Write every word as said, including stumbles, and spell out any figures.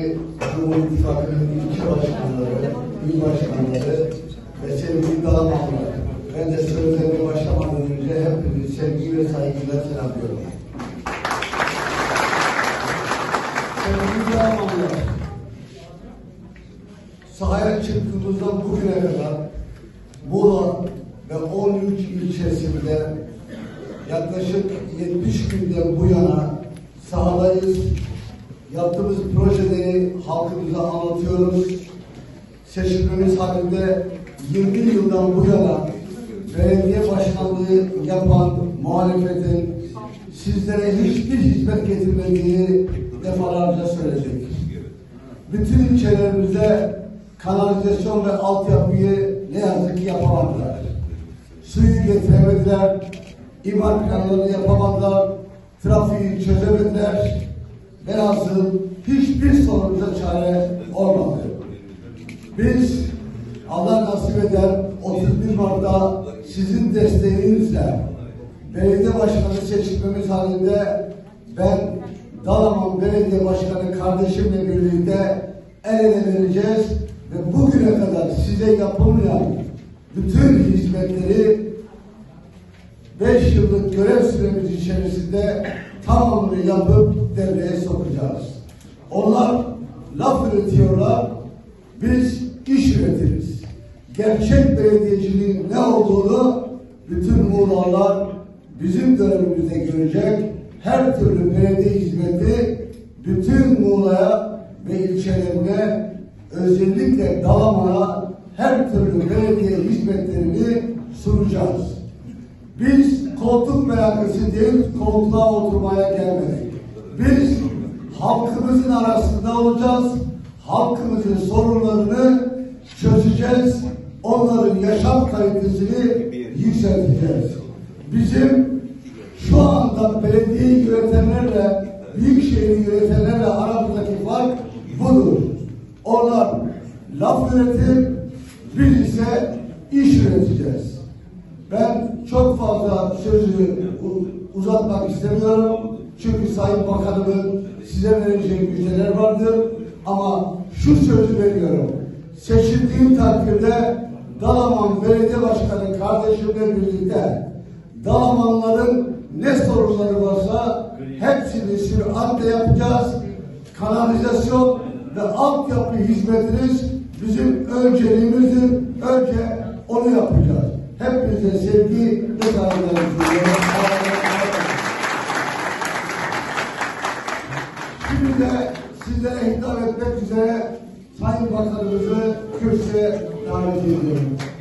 sevgili Cumhur İttifakı'nın ilçe başkanları, il başkanları ve sevgili Dalamanlılar. Ben de sözlerime başlamadan önce hepinizi sevgi ve saygıyla selamlıyorum. Sevgili Dalamanlılar, sahaya çıktığımızdan bugüne kadar Muğla ve on üç ilçesinde yaklaşık yetmiş günden bu yana sahadayız. Yaptığımız projeleri halkımıza anlatıyoruz. Seçimimiz halinde yirmi yıldan bu yana belediye başkanlığı yapan muhalefetin sizlere hiçbir hizmet getirmediğini defalarca söyledik. Bütün ilçelerimizde kanalizasyon ve altyapıyı ne yazık ki yapamadılar. Suyu getiremediler, imar planlarını yapamadılar, trafiği çözemediler. Velhasıl hiçbir sorumuza çare olmadı. Biz Allah nasip eder otuz bir Mart'ta sizin desteğinizle belediye başkanı seçilmemiz halinde ben Dalaman Belediye Başkanı kardeşimle birlikte el ele vereceğiz ve bugüne kadar size yapılmayan bütün hizmetleri beş yıllık görev süremiz içerisinde tamamını yapıp devreye sokacağız. Onlar laf üretiyorlar, biz iş üretiriz. Gerçek belediyeciliğin ne olduğunu bütün Muğla'lar bizim dönemimizde görecek. Her türlü belediye hizmeti bütün Muğla'ya ve ilçelerine, özellikle Dalaman'a her türlü belediye hizmetlerini sunacağız. Biz koltuk meraklısı değil, koltuğa oturmaya gelmedik. Biz halkımızın arasında olacağız, halkımızın sorunlarını çözeceğiz, onların yaşam kalitesini yükselteceğiz. Bizim şu anda belediyeyi yönetenlerle, büyükşehiri yönetenlerle aramızdaki fark budur. Onlar laf üretir, biz ise iş üreteceğiz. Ben çok fazla sözü uzatmak istemiyorum. Çünkü Sayın Bakanımın size vereceği müjdeler vardır. Ama şu sözü veriyorum. Seçildiğim takdirde Dalaman Belediye Başkanı kardeşimle birlikte Dalamanların ne sorunları varsa hepsini süratle yapacağız. Kanalizasyon ve altyapı hizmetiniz bizim önceliğimizdir. Önce onu yapacağız. Hepinize sevgi ve saygılar sunuyorum. Şimdi de sizlere hitap etmek üzere Sayın Bakanımızı kürsüye davet ediyorum.